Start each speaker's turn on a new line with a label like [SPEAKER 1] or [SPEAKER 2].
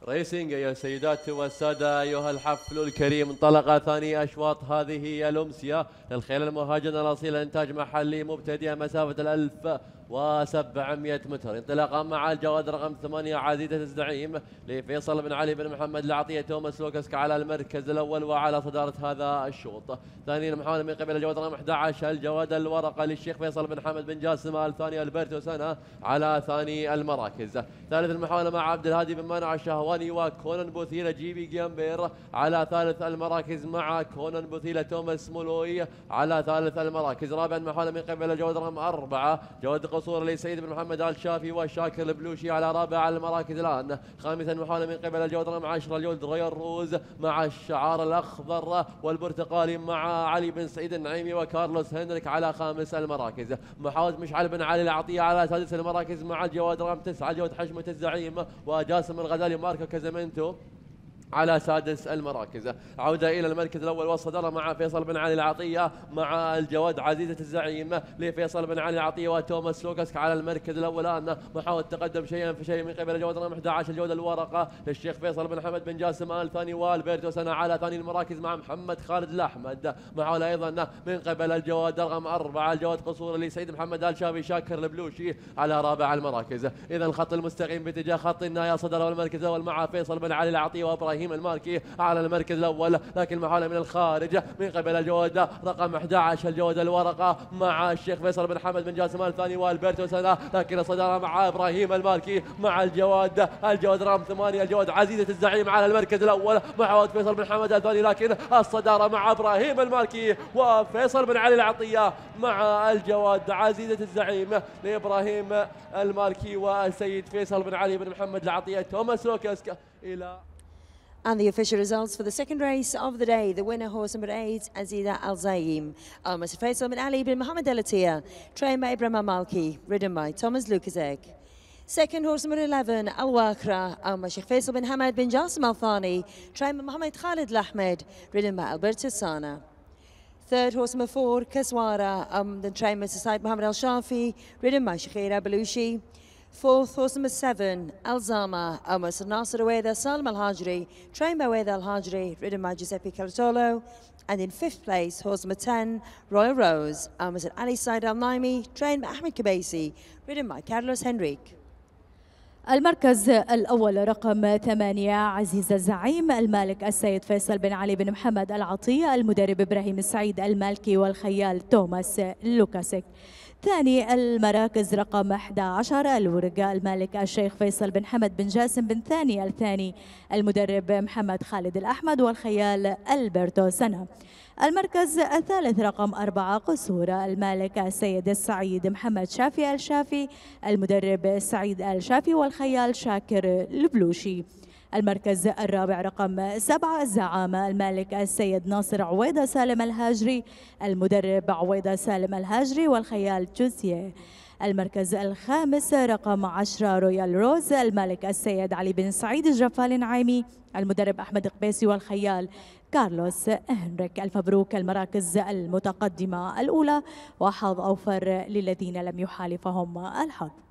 [SPEAKER 1] ريسينج أيها السيدات والسادة، أيها الحفل الكريم. انطلق ثاني أشواط هذه الأمسية للخيل المهاجنة الأصيلة، إنتاج محلي مبتدئة مسافة 1700 متر. انطلاقا مع الجواد رقم 8 عزيزة الزعيم لفيصل بن علي بن محمد العطية توماس لوكاسك على المركز الأول وعلى صدارة هذا الشوط. ثانيا محاولة من قبل الجواد رقم 11 الجواد الورقة للشيخ فيصل بن حمد بن جاسم، الثاني البرتو سنة على ثاني المراكز. ثالث المحاولة مع عبد الهادي بن مانع الشهواني وكونان بوثيلة جيبي جيامبير على ثالث المراكز، مع كونان بوثيلة توماس مولوي على ثالث المراكز. رابعا محاولة من قبل الجواد رقم 4 جواد قصور لسيد بن محمد آل شافي وشاكر البلوشي على رابع المراكز الآن. خامسا محاولة من قبل الجواد رقم 10 الجواد رويال روز مع الشعار الأخضر والبرتقالي، مع علي بن سعيد النعيمي وكارلوس هنريك على خامس المراكز. محاولة مشعل بن علي العطية على سادس المراكز مع الجواد رقم 9 الجواد حشمة الزعيم وجاسم الغزالي ماركو كازامينتو على سادس المراكز. عودة إلى المركز الأول والصدارة مع فيصل بن علي العطية مع الجواد عزيزة الزعيم لفيصل بن علي العطية وتوماس لوكاسك على المركز الأول الآن. محاولة تقدم شيئا فشيء من قبل الجواد رقم 11 الجواد الورقة للشيخ فيصل بن حمد بن جاسم الثاني والبرتو سنة على ثاني المراكز مع محمد خالد الأحمد. محاولة أيضا من قبل الجواد رقم 4 الجواد قصور لسعيد محمد آل شافي شاكر البلوشي على رابع المراكز. إذا الخط المستقيم باتجاه خط النهاية، صدر المركز الأول مع فيصل بن علي العطية وإبراهيم الماركي على المركز الأول، لكن محاولة من الخارج من قبل الجواد رقم 11 الجواد الورقة مع الشيخ فيصل بن حمد بن جاسم الثاني والبرتو سنة، لكن الصدارة مع إبراهيم الماركي مع الجواد رقم 8 الجواد عزيزة الزعيم على المركز الأول مع فيصل بن حمد الثاني، لكن الصدارة مع إبراهيم الماركي وفيصل بن علي العطية مع الجواد عزيزة الزعيم لإبراهيم الماركي والسيد فيصل بن علي بن محمد العطية توماس لوكاسك إلى.
[SPEAKER 2] And the official results for the second race of the day. The winner, horse number 8, Azida Al Zaim. Mr. Faisal bin Ali bin Muhammad Al Atiyah, trained by Ibrahim Malki, ridden by Thomas Lukasek. Second, horse number 11, Al Wakra, Sheikh Faisal bin Hamad bin Jasim Al Thani, trained by Muhammad Khalid Lahmed, ridden by Alberto Sana. Third, horse number 4, Kaswara, then trained by Said Muhammad Al Shafi, ridden by Sheikh Balushi. Fourth, horse number 7, Alzama, Mr. Nasser Aweda Salim Al Hajri, trained by Aweda Al Hajri, ridden by Giuseppe Cartolo. And in fifth place, horse number 10, Royal Rose, Mr. Ali Said Al Naimi, trained by Ahmed Kabaisi, ridden by Carlos Henrique.
[SPEAKER 3] المركز الأول رقم 8 عزيز الزعيم المالك السيد فيصل بن علي بن محمد العطية، المدرب إبراهيم السعيد المالكي والخيال توماس لوكاسك. ثاني المراكز رقم 11 الورقة المالك الشيخ فيصل بن حمد بن جاسم بن ثاني الثاني، المدرب محمد خالد الأحمد والخيال البرتو سنة. المركز الثالث رقم 4 قصورة المالك السيد السعيد محمد شافي الشافي، المدرب سعيد الشافي والخيال شاكر البلوشي. المركز الرابع رقم 7 الزعامة المالك السيد ناصر عويدة سالم الهاجري، المدرب عويدة سالم الهاجري والخيال جوزيه. المركز الخامس رقم 10 رويال روز المالك السيد علي بن سعيد الجفال النعيمي، المدرب أحمد قبيسي والخيال كارلوس هنريك. ألف مبروك المراكز المتقدمة الأولى، وحظ أوفر للذين لم يحالفهم الحظ.